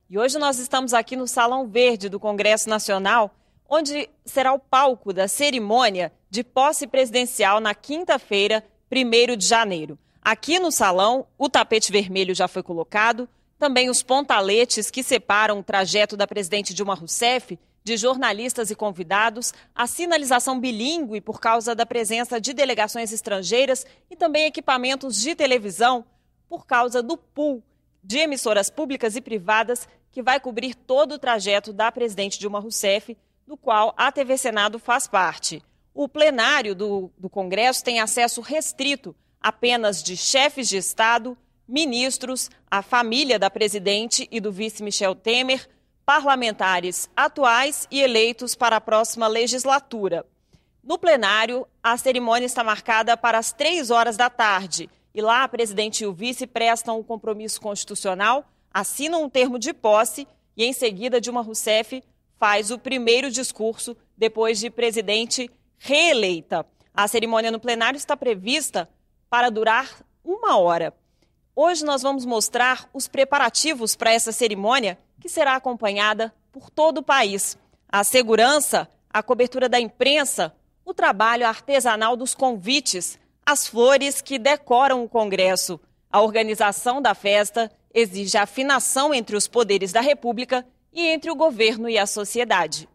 E hoje nós estamos aqui no Salão Verde do Congresso Nacional, onde será o palco da cerimônia de posse presidencial na quinta-feira, 1º de janeiro. Aqui no salão, o tapete vermelho já foi colocado, também os pontaletes que separam o trajeto da presidente Dilma Rousseff de jornalistas e convidados, a sinalização bilíngue por causa da presença de delegações estrangeiras e também equipamentos de televisão por causa do pool de emissoras públicas e privadas que vai cobrir todo o trajeto da presidente Dilma Rousseff, do qual a TV Senado faz parte. O plenário do Congresso tem acesso restrito apenas de chefes de Estado, ministros, a família da presidente e do vice Michel Temer, parlamentares atuais e eleitos para a próxima legislatura. No plenário, a cerimônia está marcada para as 3 horas da tarde e lá a presidente e o vice prestam um compromisso constitucional, assinam um termo de posse e em seguida Dilma Rousseff faz o primeiro discurso depois de presidente reeleita. A cerimônia no plenário está prevista para durar 1 hora. Hoje nós vamos mostrar os preparativos para essa cerimônia, que será acompanhada por todo o país. A segurança, a cobertura da imprensa, o trabalho artesanal dos convites, as flores que decoram o Congresso. A organização da festa exige afinação entre os poderes da República e entre o governo e a sociedade.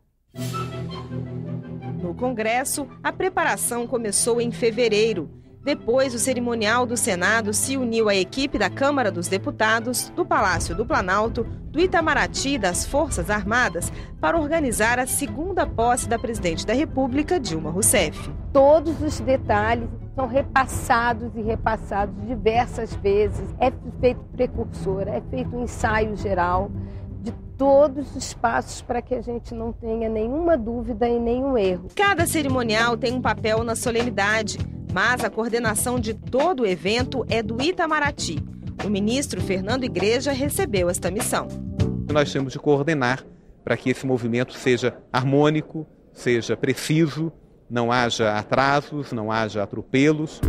No Congresso, a preparação começou em fevereiro. Depois, o cerimonial do Senado se uniu à equipe da Câmara dos Deputados, do Palácio do Planalto, do Itamaraty e das Forças Armadas para organizar a segunda posse da presidente da República, Dilma Rousseff. Todos os detalhes são repassados e repassados diversas vezes. É feito precursor, é feito um ensaio geral de todos os passos para que a gente não tenha nenhuma dúvida e nenhum erro. Cada cerimonial tem um papel na solenidade, mas a coordenação de todo o evento é do Itamaraty. O ministro Fernando Igreja recebeu esta missão. Nós temos de coordenar para que esse movimento seja harmônico, seja preciso, não haja atrasos, não haja atropelos.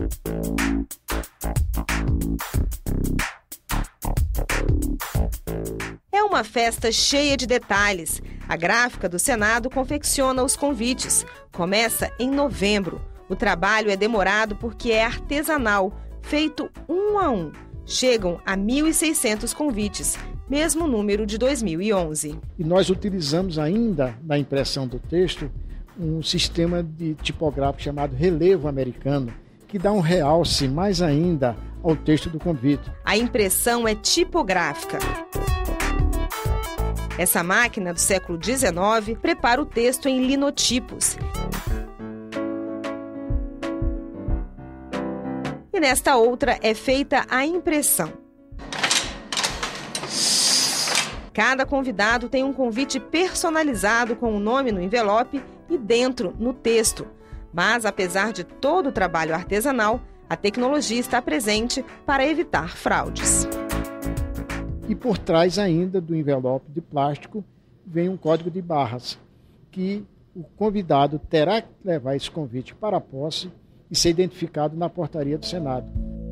É uma festa cheia de detalhes. A gráfica do Senado confecciona os convites. Começa em novembro. O trabalho é demorado porque é artesanal, feito 1 a 1. Chegam a 1.600 convites, mesmo número de 2011. E nós utilizamos ainda, na impressão do texto, um sistema de tipográfico chamado relevo americano, que dá um realce mais ainda ao texto do convite. A impressão é tipográfica. Essa máquina do século XIX prepara o texto em linotipos. E nesta outra é feita a impressão. Cada convidado tem um convite personalizado com o nome no envelope e dentro, no texto. Mas, apesar de todo o trabalho artesanal, a tecnologia está presente para evitar fraudes. E por trás ainda do envelope de plástico vem um código de barras, que o convidado terá que levar esse convite para a posse e ser identificado na portaria do Senado.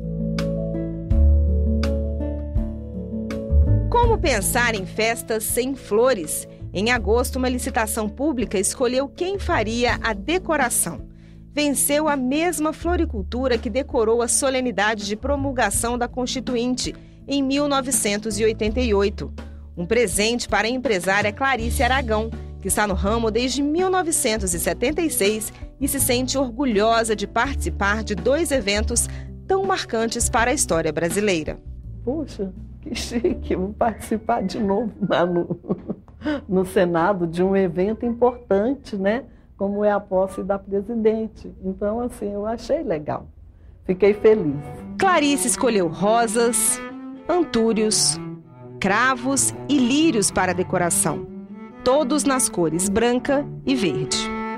Como pensar em festas sem flores? Em agosto, uma licitação pública escolheu quem faria a decoração. Venceu a mesma floricultura que decorou a solenidade de promulgação da Constituinte, em 1988. Um presente para a empresária Clarice Aragão, que está no ramo desde 1976 e se sente orgulhosa de participar de 2 eventos tão marcantes para a história brasileira. Poxa, que chique, vou participar de novo lá no Senado de um evento importante, né? Como é a posse da presidente. Então, assim, eu achei legal. Fiquei feliz. Clarice escolheu rosas, antúrios, cravos e lírios para a decoração. Todos nas cores branca e verde.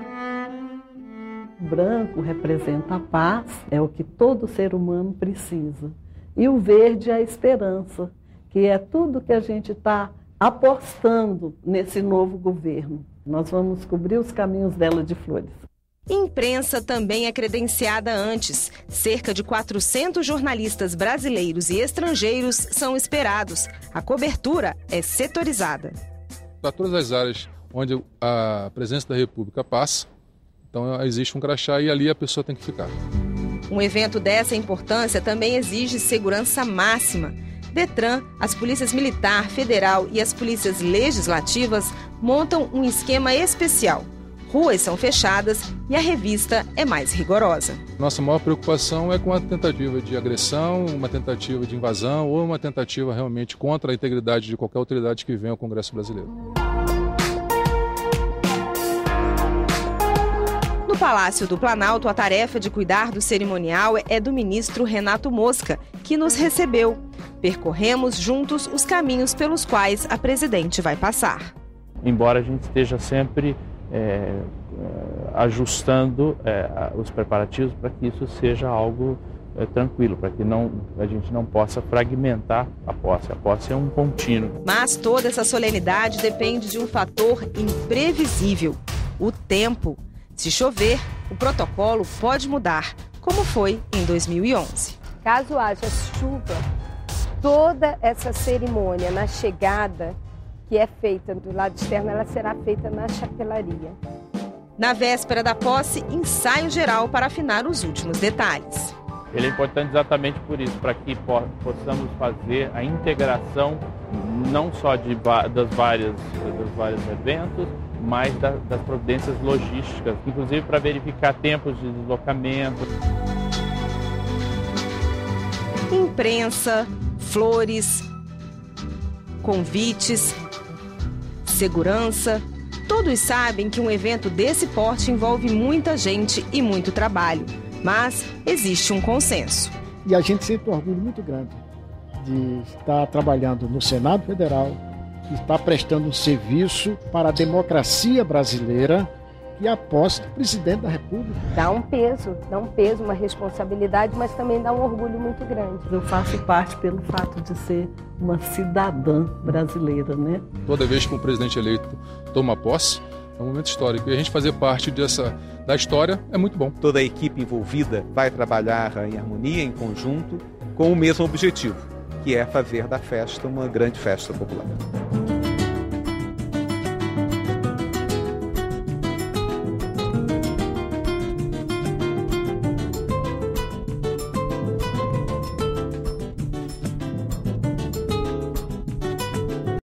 Branco representa a paz, é o que todo ser humano precisa. E o verde é a esperança, que é tudo que a gente está apostando nesse novo governo. Nós vamos cobrir os caminhos dela de flores. Imprensa também é credenciada antes. Cerca de 400 jornalistas brasileiros e estrangeiros são esperados. A cobertura é setorizada. Para todas as áreas onde a presença da República passa, então existe um crachá e ali a pessoa tem que ficar. Um evento dessa importância também exige segurança máxima. Detran, as polícias militar, federal e as polícias legislativas montam um esquema especial. Ruas são fechadas e a revista é mais rigorosa. Nossa maior preocupação é com a tentativa de agressão, uma tentativa de invasão ou uma tentativa realmente contra a integridade de qualquer autoridade que venha ao Congresso brasileiro. No Palácio do Planalto, a tarefa de cuidar do cerimonial é do ministro Renato Mosca, que nos recebeu. Percorremos juntos os caminhos pelos quais a presidente vai passar. Embora a gente esteja sempre ajustando os preparativos para que isso seja algo tranquilo, para que a gente não possa fragmentar a posse. A posse é um contínuo. Mas toda essa solenidade depende de um fator imprevisível: o tempo. Se chover, o protocolo pode mudar, como foi em 2011. Caso haja chuva, toda essa cerimônia na chegada, que é feita do lado externo, ela será feita na chapelaria. Na véspera da posse, ensaio geral para afinar os últimos detalhes. Ele é importante exatamente por isso, para que possamos fazer a integração não só dos vários eventos, mas das providências logísticas, inclusive para verificar tempos de deslocamento. Imprensa, flores, convites, segurança. Todos sabem que um evento desse porte envolve muita gente e muito trabalho, mas existe um consenso. E a gente sente um orgulho muito grande de estar trabalhando no Senado Federal, de estar prestando um serviço para a democracia brasileira e a posse do presidente da República. Dá um peso, uma responsabilidade, mas também dá um orgulho muito grande. Eu faço parte pelo fato de ser uma cidadã brasileira, né? Toda vez que um presidente eleito toma posse, é um momento histórico. E a gente fazer parte da história é muito bom. Toda a equipe envolvida vai trabalhar em harmonia, em conjunto, com o mesmo objetivo, que é fazer da festa uma grande festa popular.